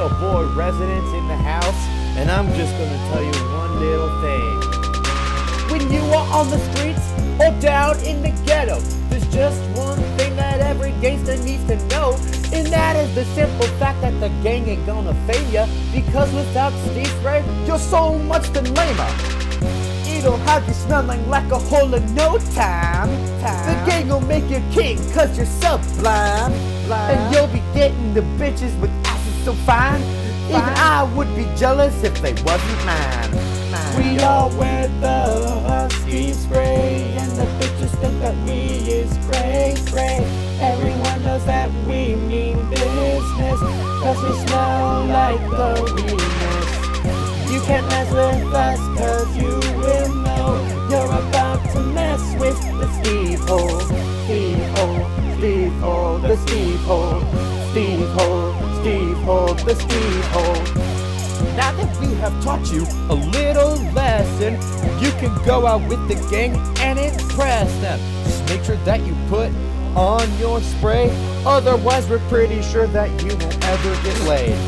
Ghetto boy residents in the house, and I'm just gonna tell you one little thing. When you are on the streets or down in the ghetto, there's just one thing that every gangster needs to know, and that is the simple fact that the gang ain't gonna fail ya, because without Steve Spray, you're so much the lamer. It'll have you smelling like a hole in no time. The gang will make you king cause you're sublime. And you'll be getting the bitches with asses so fine. Even I would be jealous if they wasn't mine. We all wear the Steve Spray, and the bitches think that we is cray. Everyone knows that we mean business, cause we smell like the realest. You can't mess with us cause you will know you're about to mess with the Steve Hole. Steve Hole, Steve Hole, the Steve Hole. Steve Hole, Steve Hole, the Steve Hole. Now that we have taught you a little lesson, you can go out with the gang and impress them. Just make sure that you put on your spray, otherwise we're pretty sure that you won't ever get laid.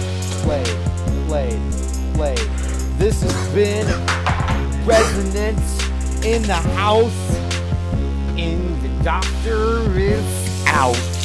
This has been Resonance in the House, and the doctor is out.